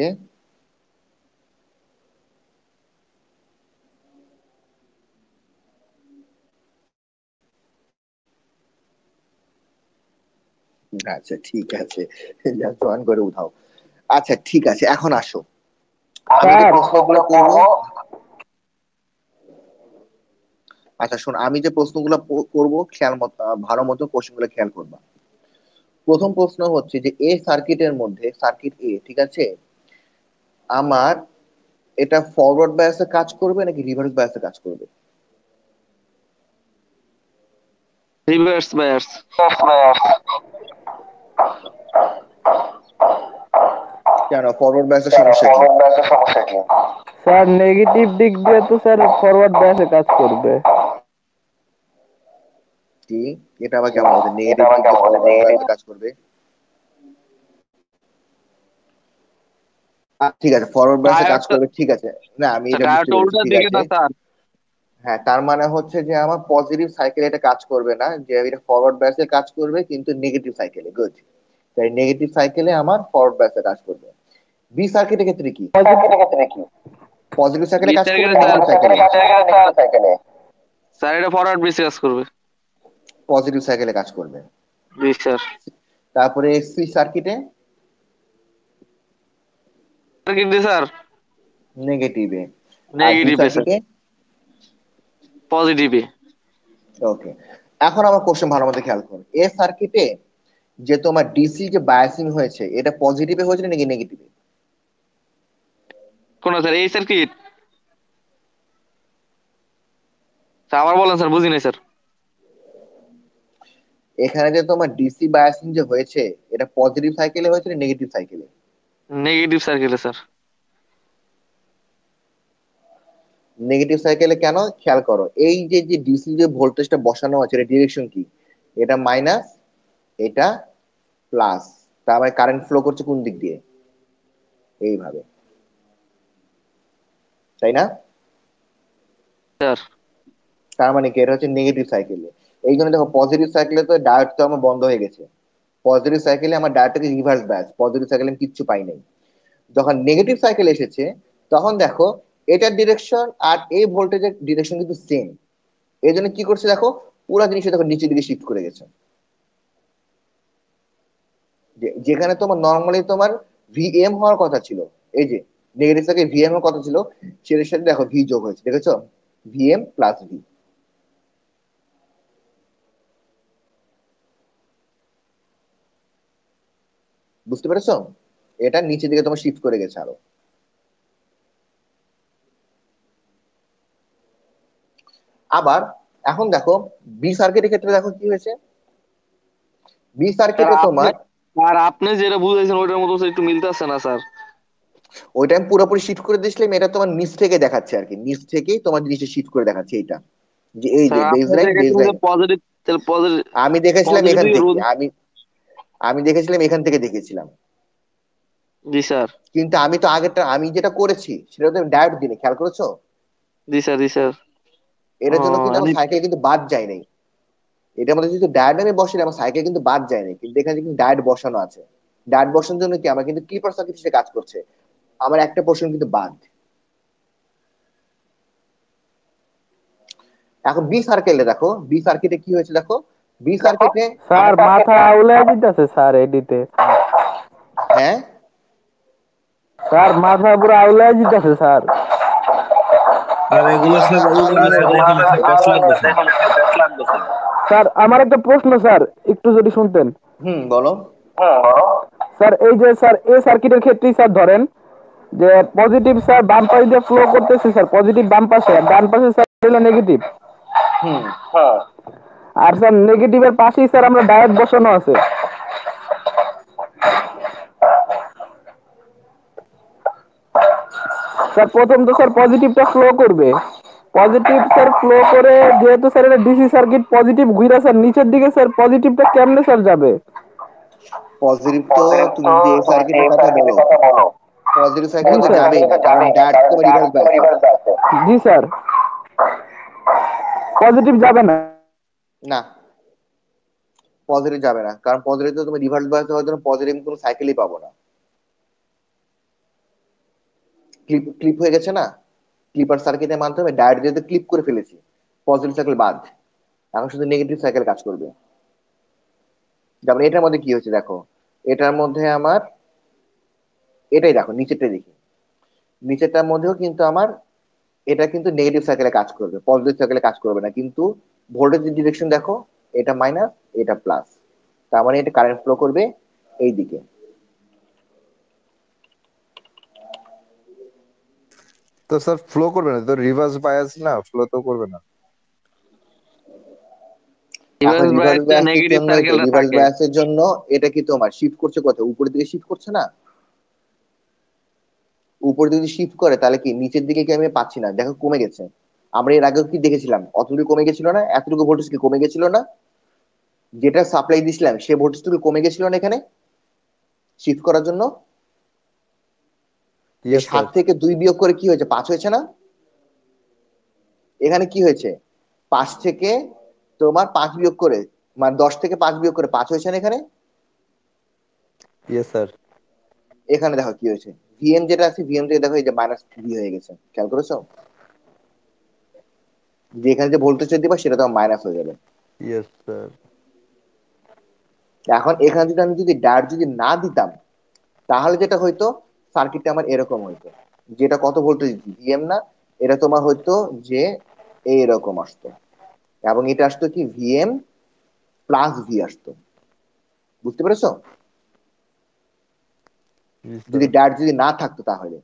আচ্ছা ঠিক আছে, জয়েন করে উঠাও। আচ্ছা ঠিক আছে, এখন আসো আমি যে স্যার প্রশ্নগুলো করবো। আচ্ছা শোন, আমি যে প্রশ্নগুলো প- করবো খেয়াল মতো, আহ, ভালো মতো কোশ্চেনগুলো খেয়াল করবা। প্রথম প্রশ্ন হচ্ছে যে এ সার্কিটের মধ্যে, সার্কিট এ, ঠিক আছে, আমার এটা ফরওয়ার্ড বায়াসে কাজ করবে নাকি রিভার্স বায়াসে কাজ করবে? Reverse bias. কেন, ফরওয়ার্ড বায়াসের সমস্যা কি? স্যার নেগেটিভ দিক দিয়ে তো স্যার ফরওয়ার্ড ব্যাসে কাজ করবে। কি? এটা আবার কেমন কথা, নেগেটিভ দিক দিয়ে ফরওয়ার্ড বায়াসে কাজ করবে? আহ, ঠিক আছে, ফরওয়ার্ড বায়াসে কাজ ডায়োডটা করবে, ঠিক আছে। না আমি এটা বুঝতে ডায়োডটা পেরেছি, উল্টা ঠিক দিকে আছে। না স্যার? হ্যাঁ, তার মানে হচ্ছে যে আমার পজিটিভ সাইকেলে এটা কাজ করবে না, যে এটা ফরওয়ার্ড বায়াসে কাজ করবে কিন্তু নেগেটিভ সাইকেলে। গুড। তাই নেগেটিভ সাইকেলে আমার ফরওয়ার্ড বায়াসে কাজ করবে। বি সার্কিটের ক্ষেত্রে কি? পজিটিভ সাইকেলে কাজ বিচার করবে গেলে স্যার, নেগেটিভ সাইকেলে? স্যার এটা ফরওয়ার্ড বেশি কাজ করবে। পজিটিভ সাইকেলে কাজ করবে। জি স্যার। তারপরে সি সার্কিটে? কিন্তু স্যার নেগেটিভে। আর ডি নেগেটিভে স্যার, সার্কিটে? পজিটিভে। ওকে। এখন আমার কোশ্চেন ভালো মতো খেয়াল করুন, এ সার্কিটে যে তোমার ডিসি যে বায়াসিং হয়েছে, এটা পজিটিভে হয়েছে নাকি নেগেটিভে? কোন স্যার এই সার্কিট? স্যার আবার বলেন স্যার, বুঝি নাই স্যার। এখানে যে তোমার ডিসি বায়াসিং যে হয়েছে, এটা পজিটিভ সাইকেলে হয়েছে না নেগেটিভ সাইকেলে? নেগেটিভ সার্কিটে স্যার। নেগেটিভ সাইকেলে কেন, খেয়াল করো, এই যে যে ডিসি যে ভোল্টেজটা বসানো আছে, এটা ডিরেকশন কি? এটা মাইনাস, এটা প্লাস। তার মানে কারেন্ট ফ্লো করছে কোন দিক দিয়ে? এইভাবে, তাই না? স্যার তার মানে কি, এটা হচ্ছে নেগেটিভ সাইকেলে। এই জন্য দেখো, পজিটিভ সাইকেলে তো ডায়োড তো আমার বন্ধ হয়ে গেছে। পজিটিভ সাইকেলে আমার ডায়োডটাকে রিভার্স ব্যাস, পজিটিভ সাইকেলে আমি কিচ্ছু পাই নাই। যখন নেগেটিভ সাইকেল এসেছে, তখন দেখো এটার ডিরেকশন আর এই ভোল্টেজের ডিরেকশন কিন্তু সেম। এই জন্য কি করছে দেখো, পুরো জিনিসটা দেখো নিচের দিকে শিফট করে গেছে। যে- যেখানে তোমার নর্মালি তোমার ভিএম হওয়ার কথা ছিল, এই যে নেগেটিভ সাইকেল ভিএম হওয়ার কথা ছিল, সেটার সাথে দেখো ভি যোগ হয়েছে, দেখেছো? VM plus V. বুঝতে পেরেছো? এটা নিচের দিকে তোমার শিফট করে গেছে আরো। আবার এখন দেখো বি সার্কিটের ক্ষেত্রে দেখো কি হয়েছে। বি স্যার সার্কিটে আপনি তোমার, আর আপনি যেটা বুঝাইছেন ওইটার মতো একটু মিলতেছে না স্যার। ওইটা আমি পুরোপুরি শিফট করে দিয়েছিলাম, এটা তোমার নিচ থেকে দেখাচ্ছে আর কি, নিচ থেকেই তোমার জিনিসটা শিফট করে দেখাচ্ছে এইটা, যে এই যে স্যার বেস আপনি লাইন, বেস দেখেছেন যে লাইন। পজিটিভ, তাহলে পজিটিভ আমি দেখেছিলাম পজিটিভ এখান দিকে থেকে, রোধ। আমি আমি দেখেছিলাম এখান থেকে দেখেছিলাম। জি স্যার। কিন্তু আমি তো আগেরটা আমি যেটা করেছি সেটা তো ডায়োড দিনে, খেয়াল করেছো? জি স্যার। জি স্যার। ও এটার জন্য কিন্তু আমার আমি সাইকেল কিন্তু বাদ যায় নাই। এটার মধ্যে যদি ডায়োড আমি বসাই, আমার সাইকেল কিন্তু বাদ যায় নাই, কিন্তু এখানে কিন্তু ডায়োড বসানো আছে। ডায়োড বসানোর জন্য কি আমার কিন্তু ক্লিপার সার্কিট হিসেবে কাজ করছে, আমার একটা পোর্শন কিন্তু বাদ। এখন বি সার্কেলে দেখো, বি সার্কিটে কি হয়েছে দেখো। বি সার্কিটে স্যার মাথা আউলাই দিতেছে স্যার এডিতে। হ্যাঁ, স্যার মাথা পুরো আউলাই দিতেছে স্যার। স্যার এগুলোর সাথে এগুলোর সাথে এগুলো স্যার প্যাচ লাগতেছে। স্যার আমার একটা প্রশ্ন স্যার, একটু যদি শুনতেন। হুম বলো। স্যার এই যে স্যার এ সার্কিটের ক্ষেত্রেই স্যার ধরেন যে পজিটিভ স্যার বাম পাশ দিয়ে ফ্লো করতেছে স্যার, পজিটিভ বাম পাশে, আর ডান পাশে স্যার হলো নেগেটিভ। হুম হ্যাঁ। আর স্যার নেগেটিভের পাশেই স্যার আমরা ডায়োড বসানো আছে। স্যার প্রথম তো স্যার পজিটিভটা ফ্লো করবে, পজিটিভ স্যার ফ্লো করে, যেহেতু স্যার এটা ডিসি সার্কিট পজিটিভ ঘুরে স্যার নিচের দিকে, স্যার পজিটিভটা কেমনে স্যার যাবে? পজিটিভ তো তুমি যদি এই সার্কিটের কথা বলো, পজিটিভ সার্কিটে তো যাবেই না, কারণ ডায়োড তো রিভার্স বায়াসে। জি স্যার, পজিটিভ যাবে না। না, পজিটিভ যাবে না, কারণ পজিটিভ তো তুমি রিভার্স বায়াসে হওয়ার জন্য পজিটিভ কোনো সাইকেলই পাবো না। ক্লিপ ক্লিপ হয়ে গেছে না, ক্লিপার সার্কিটের মাধ্যমে ডায়োড যেহেতু ক্লিপ করে ফেলেছি, পজিটিভ সাইকেল বাদ, এখন শুধু নেগেটিভ সাইকেল কাজ করবে। যেমন এটার মধ্যে কি হচ্ছে দেখো, এটার মধ্যে আমার এটাই দেখো, নিচেরটাই দেখি, নিচেরটার মধ্যেও কিন্তু আমার এটা কিন্তু নেগেটিভ সাইকেলে কাজ করবে, পজিটিভ সাইকেলে কাজ করবে না, কিন্তু ভোল্টেজের ডিরেকশন দেখো, এটা মাইনাস এটা প্লাস, তার মানে এটা কারেন্ট ফ্লো করবে এই দিকে। তো স্যার ফ্লো করবে না তো, রিভার্স বায়াস না, ফ্লো তো করবে না। এখন রিভার্স রিভার্স বায়াসে বায়াসের নেগেটিভ জন্যই তো, সার্কেলটা রিভার্স থাকে। বায়াসের জন্য এটা কি তোমার শিফট করছে কোথায়, উপরের দিকে শিফট করছে না? উপরের দিকে শিফট করে তাহলে কি নিচের দিকে কি আমি পাচ্ছি না, দেখো কমে গেছে। আমরা এর আগেও কি দেখেছিলাম, অতটুকু কমে গেছিল না, এতটুকু ভোল্টেজ কি কমে গেছিল না? যেটা সাপ্লাই দিছিলাম সে ভোল্টেজটুকু কমে গেছিল না এখানে শিফট করার জন্য? এই ইয়েস সাত স্যার। থেকে দুই বিয়োগ করে কি হয়েছে, পাঁচ হয়েছে না? এখানে কি হয়েছে, পাঁচ থেকে তোমার পাঁচ বিয়োগ করে, মানে দশ থেকে পাঁচ বিয়োগ করে পাঁচ হয়েছে না এখানে? Yes sir. এখানে দেখো কি হয়েছে, ভিএম যেটা আছে ভিএম থেকে দেখো এই যে মাইনাস ভি হয়ে গেছে, খেয়াল করেছো? যে এখানে যে ভোল্টেজটা দিবা সেটা তোমার মাইনাস হয়ে যাবে। Yes sir. এখন এখানে যদি আমি যদি ডায়োড যদি না দিতাম, তাহলে যেটা হইতো, সার্কিটটা আমার এরকম হইতো, যেটা কত ভোল্টেজ ভিএম না, এটা তোমার হইতো যে এইরকম আসতো, এবং এটা আসতো কি ভিএম প্লাস ভি আসতো। বুঝতে পেরেছো? জি যদি স্যার। ডায়োড যদি না থাকতো তাহলে।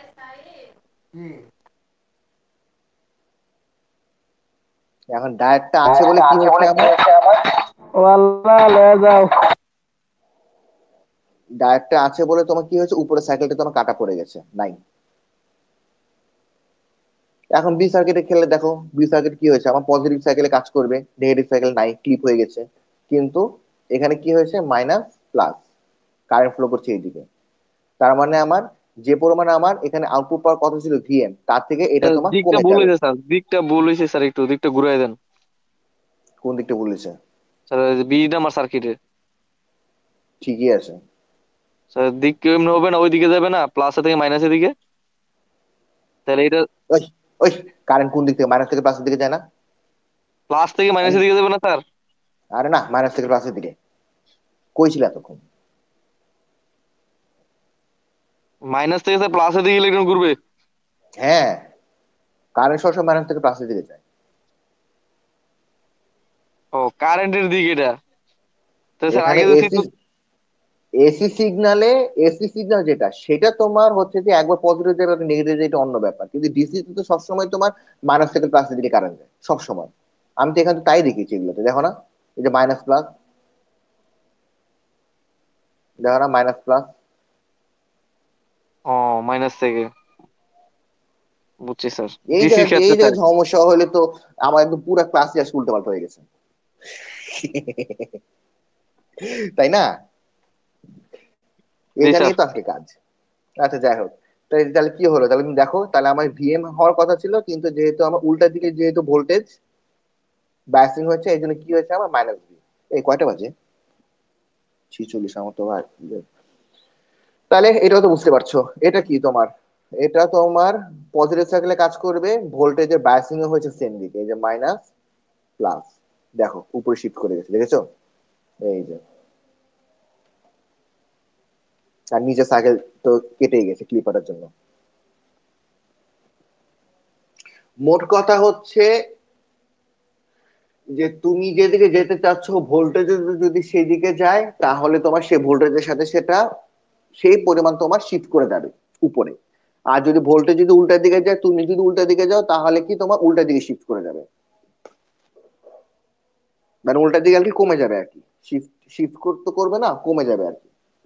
এখন ডায়োডটা আছে বলে কি হয়েছে আমার, ও আল্লাহ, লয়ে যাও। ডায়োডটা আছে বলে তোমার কি হয়েছে, উপরে সাইকেলটা তোমার কাটা পড়ে গেছে, নাই। এখন বি সার্কিটে খেলে দেখো, বি সার্কিট কি হয়েছে, আমার পজিটিভ সাইকেলে কাজ করবে, নেগেটিভ সাইকেল নাই, ক্লিপ হয়ে গেছে, কিন্তু এখানে কি হয়েছে মাইনাস প্লাস, কারেন্ট ফ্লো করছে এইদিকে। তার মানে আমার যে পরিমাণে আমার এখানে আউটপুট পাওয়ার কথা ছিল ভিএম, তার থেকে এটা স্যার, তোমার দিকটা কমে ভুল যাবে। হয়েছে স্যার, দিকটা ভুল হয়েছে স্যার, একটু দিকটা ঘুরাই দেন কোন দিকটা বলেছে? স্যার। বি নাম্বার সার্কিটে ঠিকই আছে। স্যার দিক কেমন হবে না, ওই দিকে যাবে না, প্লাস থেকে মাইনাসের দিকে, তাহলে এটা ওই ওই কারেন্ট কোন দিক থেকে, মাইনাস থেকে প্লাসের দিকে যায় না? প্লাস থেকে আমি, মাইনাসের দিকে যাবে না স্যার? আরে না, মাইনাস থেকে প্লাসের দিকে কইছিল এতক্ষণ। মাইনাস থেকে স্যার প্লাসের দিকে ইলেকট্রন ঘুরবে? হ্যাঁ, কারেন্ট সবসময় মাইনাস থেকে প্লাসের দিকে যায়। ও, কারেন্টের দিক এটা। তো স্যার এখানে আগে যে এসি চিত্র। এসি সিগনালে, এসি সিগন্যাল যেটা সেটা তোমার হচ্ছে যে একবার পজিটিভ যাবে একটা নেগেটিভ যাবে, এটা অন্য ব্যাপার, কিন্তু ডিসি তো সবসময় তোমার মাইনাস থেকে প্লাসের দিকে কারেন্ট যায় সবসময়। আমি তো এখানে তো তাই দেখেছি, এগুলোতে দেখো না, এই যে মাইনাস প্লাস, দেখো না মাইনাস প্লাস। ও, মাইনাস থেকে, বুঝছি স্যার। এই ডিসির জায়গায় এই ক্ষেত্রে স্যার। জায়গায় সমস্যা হলে তো আমার একদম পুরো ক্লাস আজকে উল্টো পাল্টা হয়ে গেছে। তাই না? জি এটা স্যার। নিয়ে তো আজকে কাজ। আচ্ছা যাই হোক, তাহলে তাহলে কি হলো, তাহলে তুমি দেখো, তাহলে আমার ভিএম হওয়ার কথা ছিল, কিন্তু যেহেতু আমার উল্টার দিকে যেহেতু ভোল্টেজ বাইসিং হচ্ছে, এই জন্য কি হয়েছে আমার মাইনাস ভি। এই কয়টা বাজে, ছিচল্লিশ আমার তো ভাই। তাহলে এটাও তো বুঝতে পারছো, এটা কি তোমার, এটা তোমার পজিটিভ সার্কেলে কাজ করবে, ভোল্টেজের বাইসিং এ হয়েছে সেম দিকে, এই যে মাইনাস প্লাস, দেখো উপরে শিফট করে গেছে, দেখেছো? এই যে, আর নিচে সাইকেল তো কেটেই গেছে ক্লিপারের জন্য। মোট কথা হচ্ছে যে তুমি যেদিকে যেতে চাচ্ছ ভোল্টেজ যদি সেই দিকে যায়, তাহলে তোমার সেই ভোল্টেজের সাথে সেটা সেই পরিমাণ তোমার শিফট করে যাবে উপরে। আর যদি ভোল্টেজ যদি উল্টার দিকে যায়, তুমি যদি উল্টা দিকে যাও তাহলে কি তোমার উল্টা দিকে শিফট করে যাবে, মানে উল্টার দিকে আর কি কমে যাবে আর কি, শিফট শিফট করতে করবে না, কমে যাবে আর কি।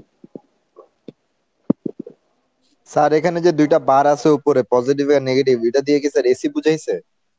স্যার এখানে যে দুইটা বার আছে উপরে, পজিটিভ আর নেগেটিভ, এটা দিয়ে কি স্যার এসি বুঝাইছে?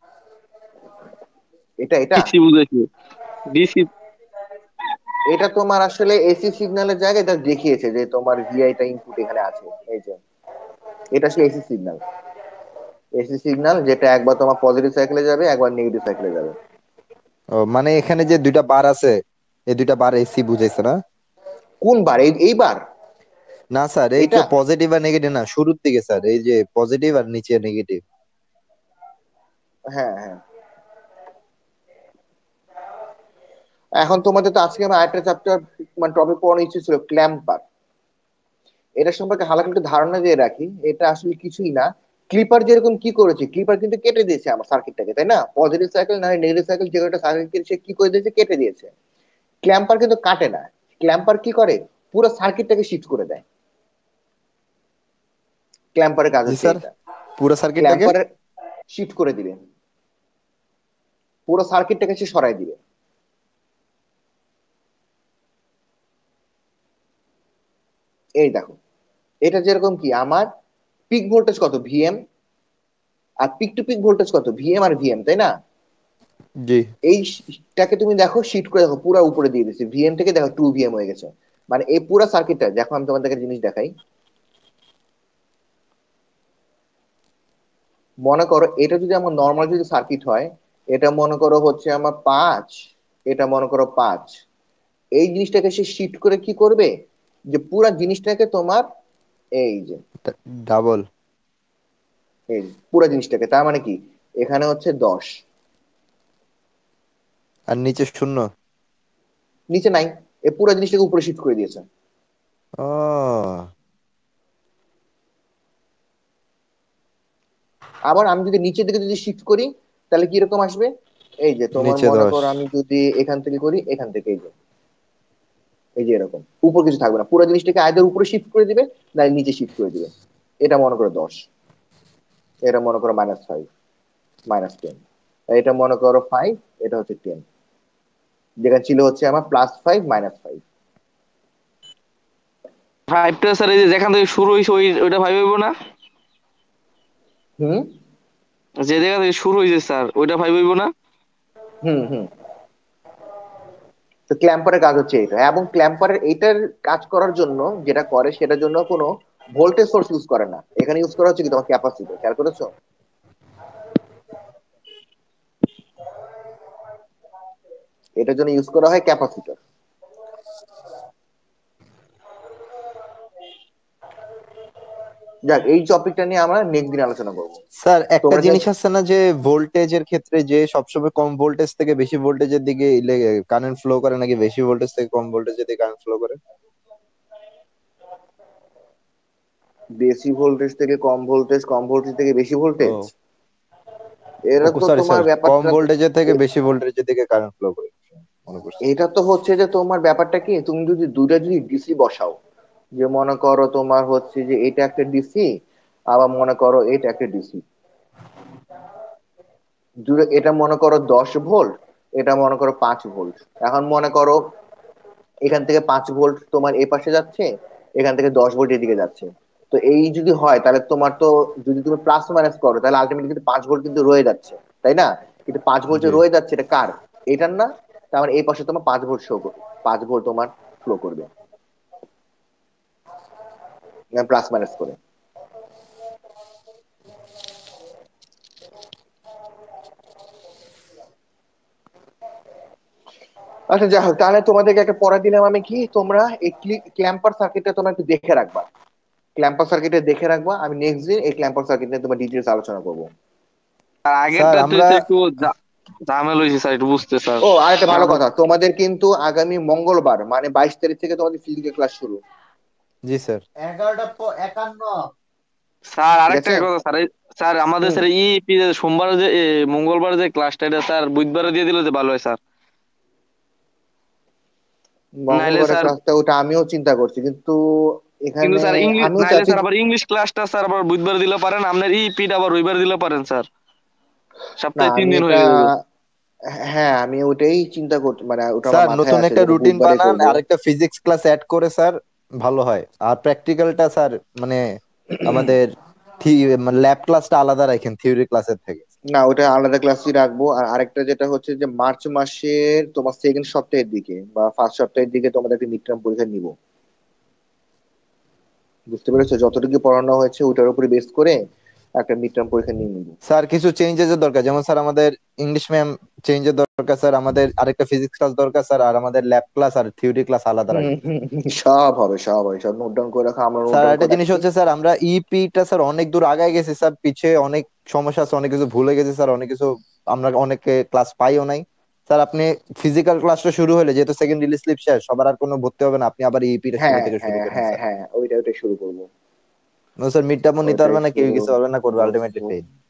এটা এটা ডিসি বুঝাইছে, ডিসি। এটা তোমার আসলে এসি সিগন্যালের জায়গায় এটা দেখিয়েছে যে তোমার ভিআইটা ইনপুট এখানে আছে, এই যে এটা আসলে এসি সিগন্যাল, এসি সিগন্যাল যেটা একবার তোমার পজিটিভ সাইকেলে যাবে, একবার নেগেটিভ সাইকেলে যাবে। ও মানে এখানে যে দুইটা বার আছে, এই দুইটা বার এসি বুঝাইছে না? কোন বার? এই এইবার না স্যার, এই তো এটা? পজিটিভ আর নেগেটিভ না, শুরুর দিকে স্যার, এই যে পজিটিভ আর নিচে নেগেটিভ। হ্যাঁ হ্যাঁ। এখন তোমাদের তো আজকে আমার আরেকটা চ্যাপ্টার মানে টপিক পড়ানো ইচ্ছে ছিল, ক্ল্যাম্পার। এটা সম্পর্কে হালকা একটু ধারণা দিয়ে রাখি, এটা আসলে কিছুই না। ক্লিপার যেরকম কি করেছে, ক্লিপার কিন্তু কেটে দিয়েছে আমার সার্কিটটাকে, তাই না? পজিটিভ সাইকেল না নেগেটিভ সাইকেল যে একটা সার্কিট সে কি করে দিয়েছে, কেটে দিয়েছে। ক্ল্যাম্পার কিন্তু কাটে না, ক্ল্যাম্পার কি করে, পুরো সার্কিটটাকে শিফট করে দেয়। ক্ল্যাম্পারের কাজ জি হচ্ছে স্যার, এটা, পুরো সার্কিটটাকে। ক্ল্যাম্পারের শিফট করে দিবে, পুরো সার্কিটটাকে সে সরাই দিবে। এই দেখো, এটা যেরকম কি আমার পিক ভোল্টেজ কত, ভিএম, আর পিক টু পিক ভোল্টেজ কত, ভিএম আর ভিএম, তাই না? জি এইটাকে তুমি দেখো শিফট করে দেখো, পুরো উপরে দিয়ে দিচ্ছে, ভিএম থেকে দেখো টু ভিএম হয়ে গেছে। মানে এই পুরো সার্কিটটা দেখো, আমি তোমাদেরকে জিনিস দেখাই। মনে করো এটা যদি আমার নর্মাল যদি সার্কিট হয়, এটা মনে করো হচ্ছে আমার পাঁচ, এটা মনে করো পাঁচ, এই জিনিসটাকে সে শিফট করে কি করবে, যে পুরা জিনিসটাকে তোমার এই যে ডাবল। এই পুরা জিনিসটাকে, তার মানে কি এখানে হচ্ছে দশ, আর নিচে শূন্য। নিচে নাই, এই পুরা জিনিসটাকে উপরে শিফট করে দিয়েছে। ও আবার আমি যদি নিচের দিকে যদি শিফট করি, তাহলে কি রকম আসবে, এই যে তোমার নিচে মনে দশ। করো আমি যদি এখান থেকে করি, এখান থেকে এই যে এই যে এরকম উপর কিছু থাকবে না, পুরো জিনিসটাকে আয়দের উপরে শিফট করে দিবে, না নিচে শিফট করে দিবে। এটা মনে করো দশ, এটা মনে করো মাইনাস ফাইভ, মাইনাস টেন, এটা মনে করো ফাইভ, এটা হচ্ছে টেন, যেটা ছিল হচ্ছে আমার প্লাস ফাইভ মাইনাস ফাইভ। ফাইভটা স্যার এই যে যেখান থেকে শুরু হয়েছে ওই ওইটা ফাইভ হইব না? হুম যে জায়গা থেকে শুরু হয়েছে স্যার ওইটা ফাইভ হইব না? হুম হুম। তো ক্ল্যাম্পারের কাজ হচ্ছে এটা, এবং ক্ল্যাম্পারের এইটার কাজ করার জন্য যেটা করে, সেটার জন্য কোনো ভোল্টেজ সোর্স ইউজ করে না, এখানে ইউজ করা হচ্ছে কি তোমার ক্যাপাসিটর, খেয়াল করেছো? এটার জন্য ইউজ করা হয় ক্যাপাসিটর। যাক, এই টপিকটা নিয়ে আমরা নেক্সট দিন আলোচনা করবো। স্যার একটা তোমরা জিনিস জাস্ট আছে না, যে ভোল্টেজের ক্ষেত্রে যে সবসময় কম ভোল্টেজ থেকে বেশি ভোল্টেজের দিকে কারেন্ট ফ্লো করে, নাকি বেশি ভোল্টেজ থেকে কম ভোল্টেজের দিকে কারেন্ট ফ্লো করে? বেশি ভোল্টেজ থেকে কম ভোল্টেজ, কম ভোল্টেজ থেকে বেশি ভোল্টেজ, ও এরা ও তো সরি তোমার স্যার, কম ব্যাপারটা, ভোল্টেজের থেকে এ- বেশি ভোল্টেজের দিকে কারেন্ট ফ্লো করে, মনে করছি। এটা তো হচ্ছে যে তোমার ব্যাপারটা কি, তুমি যদি দুইটা যদি ডিসি বসাও, যে মনে করো তোমার হচ্ছে যে এটা একটা ডিসি, আবার মনে করো এটা একটা ডিসি, এটা মনে করো দশ ভোল্ট, এটা মনে করো পাঁচ ভোল্ট। এখন মনে করো এখান থেকে পাঁচ ভোল্ট তোমার এই পাশে যাচ্ছে, এখান থেকে দশ ভোল্ট এদিকে যাচ্ছে। তো এই যদি হয় তাহলে তোমার তো, যদি তুমি প্লাস মাইনাস করো তাহলে আলটিমেটলি কিন্তু পাঁচ ভোল্ট কিন্তু রয়ে যাচ্ছে, তাই না? কিন্তু পাঁচ ভোল্ট যে জি রয়ে যাচ্ছে, এটা কার? এটার না? তার মানে এই পাশে তোমার পাঁচ ভোল্ট শো করবে, পাঁচ ভোল্ট তোমার ফ্লো করবে প্লাস মাইনাস করে। আচ্ছা যাই হোক, তাহলে তোমাদেরকে একটা পড়া দিলাম আমি, কি তোমরা এই ক্ল্যাম্পার সার্কিটটা তোমরা একটু দেখে রাখবা, ক্ল্যাম্পার সার্কিটে দেখে রাখবা। আমি নেক্সট দিন এই ক্ল্যাম্পার সার্কিট নিয়ে তোমার ডিটেলস আলোচনা করবো। আর স্যার আগেরটা তো আমরা। একটু জা- ঝামেলা হয়েছে স্যার, একটু বুঝতে স্যার। ও আর একটা ভালো কারণ কথা, তোমাদের কিন্তু আগামী মঙ্গলবার মানে বাইশ তারিখ থেকে তোমাদের ফিজিক্যাল ক্লাস শুরু। জি স্যার। এগারোটা একান্ন। স্যার ঠিক আরেকটা আছে। কথা স্যার, এই- স্যার আমাদের হুম। স্যার ই সোমবার যে এ, মঙ্গলবার যে ক্লাসটা এটা স্যার বুধবারে দিয়ে দিলে যে ভালো হয় স্যার। নাইলে মঙ্গলবারের স্যার ক্লাসটা ওটা আমিও চিন্তা করছি, কিন্তু কিন্তু এখানে স্যার ইংলিশ আমিও নাইলে চাচ্ছি। স্যার আবার ইংলিশ ক্লাসটা স্যার আবার বুধবার দিলে পারেন, আপনার ইপিটা আবার রবিবার দিলে পারেন স্যার, না সপ্তাহে তিন আমি দিন এটা, হয়ে যাবে। হ্যাঁ আমি ওটাই চিন্তা করতে, মানে ওটা আমার স্যার মাথায় নতুন আছে একটা যে ওটা রুটিন বুধবারই বানান, করব। আরেকটা ফিজিক্স ক্লাস অ্যাড করে স্যার, ভালো হয়। আর প্র্যাকটিক্যালটা স্যার মানে আমাদের ল্যাব ক্লাসটা আলাদা রাখেন থিওরি ক্লাসের থেকে। না ওটা আলাদা ক্লাসই রাখবো। আর আরেকটা যেটা হচ্ছে যে মার্চ মাসের তোমার সেকেন্ড সপ্তাহের দিকে বা ফার্স্ট সপ্তাহের দিকে তোমাদেরকে মিড টার্ম পরীক্ষা নিব। বুঝতে পেরেছো? যতটুকু পড়ানো হয়েছে ওটার উপরে বেস করে একটা মিড টার্ম পরীক্ষা নিয়ে নিবো। স্যার কিছু চেঞ্জেস এর দরকার, যেমন স্যার আমাদের ইংলিশ ম্যাম চেঞ্জের দরকার স্যার, আমাদের আরেকটা ফিজিক্স ক্লাস দরকার স্যার, আর আমাদের ল্যাব ক্লাস আর থিওরি ক্লাস আলাদা হুম রাখবেন। হুম হুম, সব হবে সব হবে, সব নোট ডাউন করে রাখো, আমরা নোট স্যার ডাউন একটা করে জিনিস রাখছি। হচ্ছে স্যার, আমরা ইপিটা স্যার অনেক দূর আগায় গেছি স্যার, পিছে অনেক সমস্যা আছে, অনেক কিছু ভুলে গেছি স্যার, অনেক কিছু আমরা অনেকে ক্লাস পাইও নাই স্যার। আপনি ফিজিক্যাল ক্লাসটা শুরু হলে, যেহেতু সেকেন্ড রিলিজ স্লিপ শেষ, সবার আর কোনো ভর্তি হবে না, আপনি আবার ইপিটা শুরু হ্যাঁ থেকে শুরু হ্যাঁ করেন হ্যাঁ স্যার। হ্যাঁ, ওইটা ওইটাই শুরু করবো। স্যার মিড টার্মও নিতে ওইটাই পারবে না, কেউ শুরু কিছু পারবে না, করবে আলটিমেটলি করবো। ফেল।